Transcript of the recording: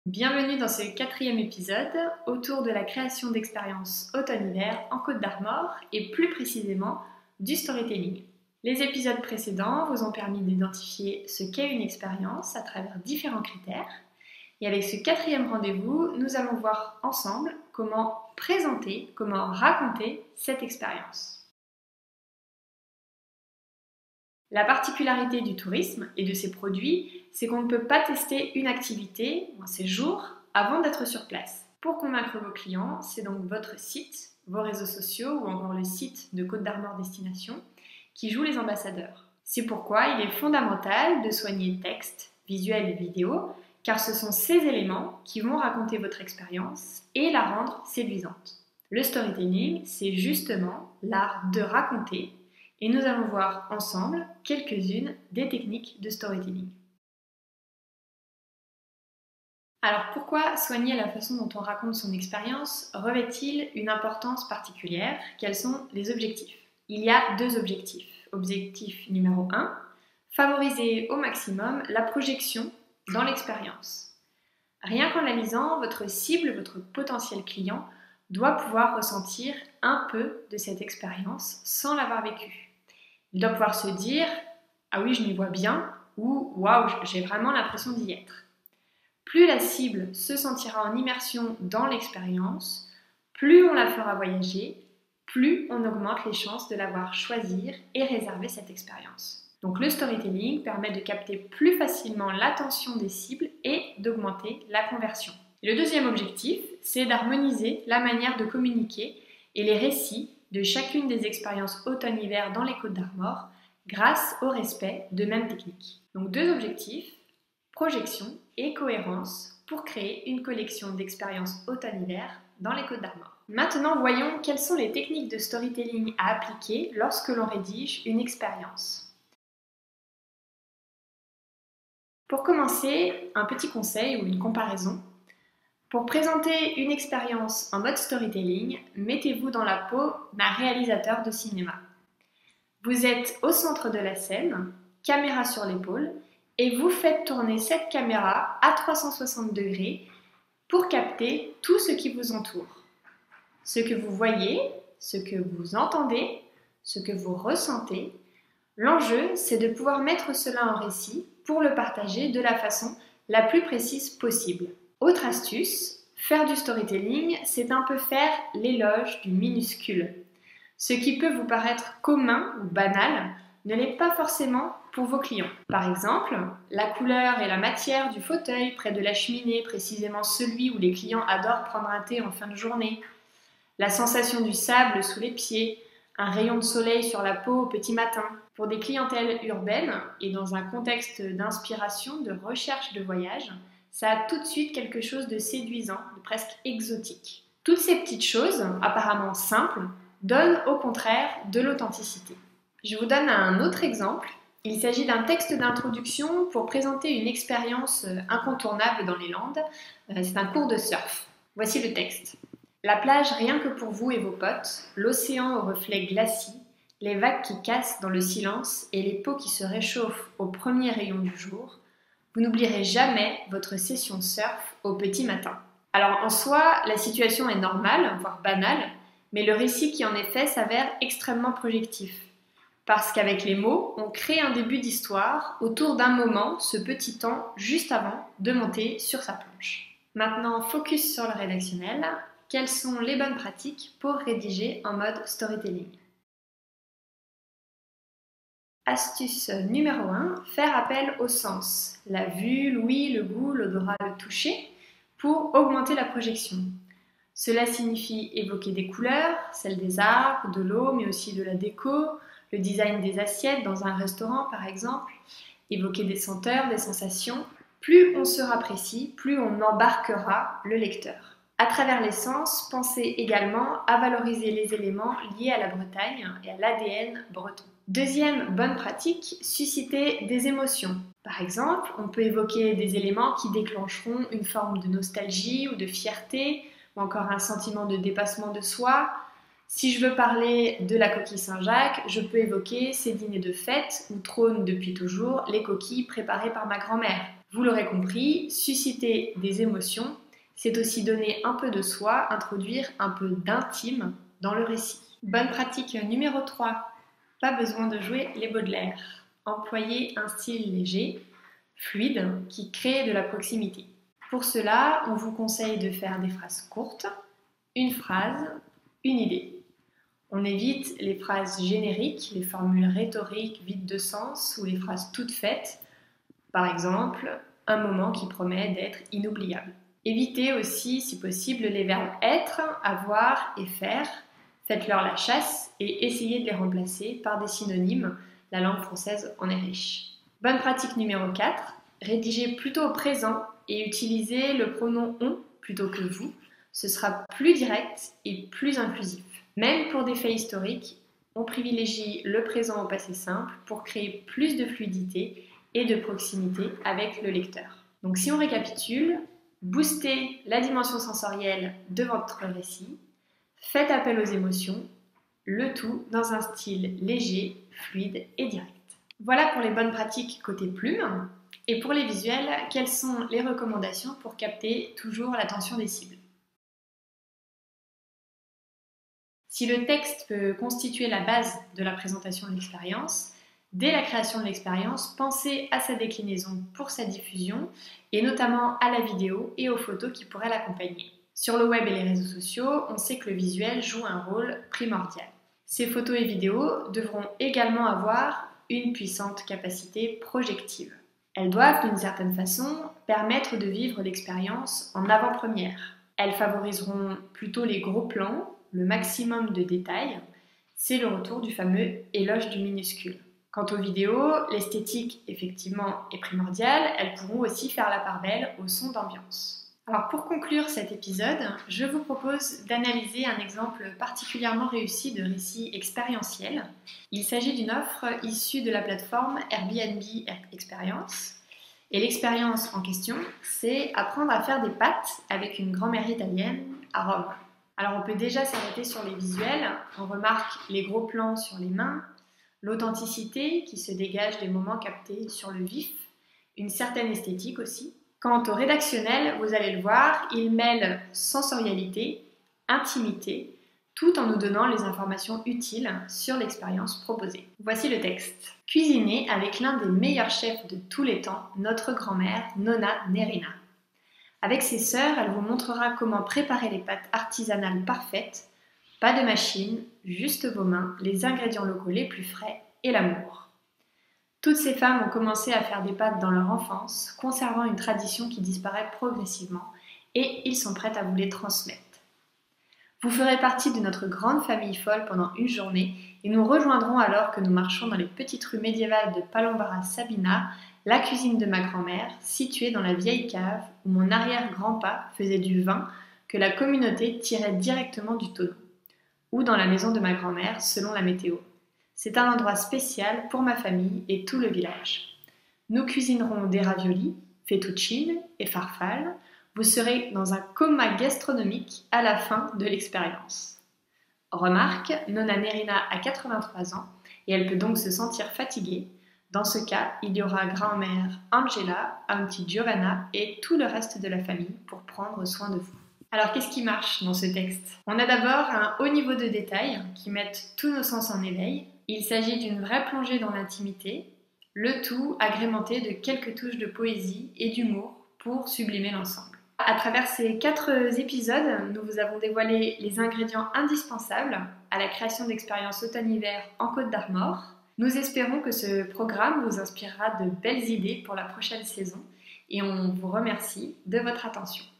Bienvenue dans ce 4e épisode autour de la création d'expériences automne-hiver en Côte d'Armor et plus précisément du storytelling. Les épisodes précédents vous ont permis d'identifier ce qu'est une expérience à travers différents critères et avec ce 4e rendez-vous, nous allons voir ensemble comment présenter, comment raconter cette expérience. La particularité du tourisme et de ses produits, c'est qu'on ne peut pas tester une activité ou un séjour avant d'être sur place. Pour convaincre vos clients, c'est donc votre site, vos réseaux sociaux ou encore le site de Côte d'Armor Destination qui joue les ambassadeurs. C'est pourquoi il est fondamental de soigner texte, visuel et vidéo, car ce sont ces éléments qui vont raconter votre expérience et la rendre séduisante. Le storytelling, c'est justement l'art de raconter. Et nous allons voir ensemble quelques-unes des techniques de storytelling. Alors pourquoi soigner la façon dont on raconte son expérience revêt-il une importance particulière? Quels sont les objectifs? Il y a 2 objectifs. Objectif numéro 1, favoriser au maximum la projection dans l'expérience. Rien qu'en la lisant, votre cible, votre potentiel client, doit pouvoir ressentir un peu de cette expérience sans l'avoir vécue. Il doit pouvoir se dire « Ah oui, je m'y vois bien » ou « Waouh, j'ai vraiment l'impression d'y être ». Plus la cible se sentira en immersion dans l'expérience, plus on la fera voyager, plus on augmente les chances de la voir choisir et réserver cette expérience. Donc le storytelling permet de capter plus facilement l'attention des cibles et d'augmenter la conversion. Le 2e objectif, c'est d'harmoniser la manière de communiquer et les récits de chacune des expériences automne-hiver dans les Côtes d'Armor grâce au respect de mêmes techniques. Donc 2 objectifs, projection et cohérence pour créer une collection d'expériences automne-hiver dans les Côtes d'Armor. Maintenant, voyons quelles sont les techniques de storytelling à appliquer lorsque l'on rédige une expérience. Pour commencer, un petit conseil ou une comparaison. Pour présenter une expérience en mode storytelling, mettez-vous dans la peau d'un réalisateur de cinéma. Vous êtes au centre de la scène, caméra sur l'épaule, et vous faites tourner cette caméra à 360 degrés pour capter tout ce qui vous entoure. Ce que vous voyez, ce que vous entendez, ce que vous ressentez. L'enjeu, c'est de pouvoir mettre cela en récit pour le partager de la façon la plus précise possible. Autre astuce, faire du storytelling, c'est un peu faire l'éloge du minuscule. Ce qui peut vous paraître commun ou banal ne l'est pas forcément pour vos clients. Par exemple, la couleur et la matière du fauteuil près de la cheminée, précisément celui où les clients adorent prendre un thé en fin de journée, la sensation du sable sous les pieds, un rayon de soleil sur la peau au petit matin. Pour des clientèles urbaines et dans un contexte d'inspiration, de recherche de voyage, ça a tout de suite quelque chose de séduisant, de presque exotique. Toutes ces petites choses, apparemment simples, donnent au contraire de l'authenticité. Je vous donne un autre exemple. Il s'agit d'un texte d'introduction pour présenter une expérience incontournable dans les Landes. C'est un cours de surf. Voici le texte. La plage rien que pour vous et vos potes, l'océan aux reflets glacis, les vagues qui cassent dans le silence et les peaux qui se réchauffent au premier rayon du jour. Vous n'oublierez jamais votre session surf au petit matin. Alors en soi, la situation est normale, voire banale, mais le récit qui en est fait s'avère extrêmement projectif. Parce qu'avec les mots, on crée un début d'histoire autour d'un moment, ce petit temps juste avant de monter sur sa planche. Maintenant, focus sur le rédactionnel. Quelles sont les bonnes pratiques pour rédiger en mode storytelling? Astuce numéro 1, faire appel au sens. La vue, l'ouïe, le goût, l'odorat, le toucher, pour augmenter la projection. Cela signifie évoquer des couleurs, celles des arbres, de l'eau, mais aussi de la déco, le design des assiettes dans un restaurant par exemple, évoquer des senteurs, des sensations. Plus on sera précis, plus on embarquera le lecteur. À travers les sens, pensez également à valoriser les éléments liés à la Bretagne et à l'ADN breton. Deuxième bonne pratique, susciter des émotions. Par exemple, on peut évoquer des éléments qui déclencheront une forme de nostalgie ou de fierté, ou encore un sentiment de dépassement de soi. Si je veux parler de la coquille Saint-Jacques, je peux évoquer ces dîners de fête où trônent depuis toujours les coquilles préparées par ma grand-mère. Vous l'aurez compris, susciter des émotions, c'est aussi donner un peu de soi, introduire un peu d'intime dans le récit. Bonne pratique numéro 3. Pas besoin de jouer les Baudelaire. Employez un style léger, fluide, qui crée de la proximité. Pour cela, on vous conseille de faire des phrases courtes, une phrase, une idée. On évite les phrases génériques, les formules rhétoriques vides de sens ou les phrases toutes faites. Par exemple, un moment qui promet d'être inoubliable. Évitez aussi, si possible, les verbes être, avoir et faire. Faites-leur la chasse et essayez de les remplacer par des synonymes. La langue française en est riche. Bonne pratique numéro 4. Rédigez plutôt au présent et utilisez le pronom on plutôt que vous. Ce sera plus direct et plus inclusif. Même pour des faits historiques, on privilégie le présent au passé simple pour créer plus de fluidité et de proximité avec le lecteur. Donc si on récapitule, boostez la dimension sensorielle de votre récit, faites appel aux émotions, le tout dans un style léger, fluide et direct. Voilà pour les bonnes pratiques côté plume. Et pour les visuels, quelles sont les recommandations pour capter toujours l'attention des cibles? Si le texte peut constituer la base de la présentation de l'expérience, dès la création de l'expérience, pensez à sa déclinaison pour sa diffusion et notamment à la vidéo et aux photos qui pourraient l'accompagner. Sur le web et les réseaux sociaux, on sait que le visuel joue un rôle primordial. Ces photos et vidéos devront également avoir une puissante capacité projective. Elles doivent d'une certaine façon permettre de vivre l'expérience en avant-première. Elles favoriseront plutôt les gros plans, le maximum de détails. C'est le retour du fameux éloge du minuscule. Quant aux vidéos, l'esthétique effectivement est primordiale, elles pourront aussi faire la part belle au son d'ambiance. Alors pour conclure cet épisode, je vous propose d'analyser un exemple particulièrement réussi de récit expérientiel. Il s'agit d'une offre issue de la plateforme Airbnb Experience. Et l'expérience en question, c'est apprendre à faire des pâtes avec une grand-mère italienne à Rome. Alors on peut déjà s'arrêter sur les visuels, on remarque les gros plans sur les mains, l'authenticité qui se dégage des moments captés sur le vif, une certaine esthétique aussi. Quant au rédactionnel, vous allez le voir, il mêle sensorialité, intimité, tout en nous donnant les informations utiles sur l'expérience proposée. Voici le texte. Cuisiner avec l'un des meilleurs chefs de tous les temps, notre grand-mère Nonna Nerina. Avec ses sœurs, elle vous montrera comment préparer les pâtes artisanales parfaites. Pas de machine, juste vos mains, les ingrédients locaux les plus frais et l'amour. Toutes ces femmes ont commencé à faire des pâtes dans leur enfance, conservant une tradition qui disparaît progressivement, et ils sont prêts à vous les transmettre. Vous ferez partie de notre grande famille folle pendant une journée, et nous rejoindrons alors que nous marchons dans les petites rues médiévales de Palombara Sabina, la cuisine de ma grand-mère, située dans la vieille cave où mon arrière-grand-pa faisait du vin que la communauté tirait directement du tonneau, ou dans la maison de ma grand-mère selon la météo. C'est un endroit spécial pour ma famille et tout le village. Nous cuisinerons des raviolis, fettuccine et farfalle. Vous serez dans un coma gastronomique à la fin de l'expérience. Remarque, Nonna Nerina a 83 ans et elle peut donc se sentir fatiguée. Dans ce cas, il y aura grand-mère Angela, auntie Giovanna et tout le reste de la famille pour prendre soin de vous. Alors qu'est-ce qui marche dans ce texte? On a d'abord un haut niveau de détail qui met tous nos sens en éveil. Il s'agit d'une vraie plongée dans l'intimité, le tout agrémenté de quelques touches de poésie et d'humour pour sublimer l'ensemble. À travers ces 4 épisodes, nous vous avons dévoilé les ingrédients indispensables à la création d'expériences automne-hiver en Côte d'Armor. Nous espérons que ce programme vous inspirera de belles idées pour la prochaine saison et on vous remercie de votre attention.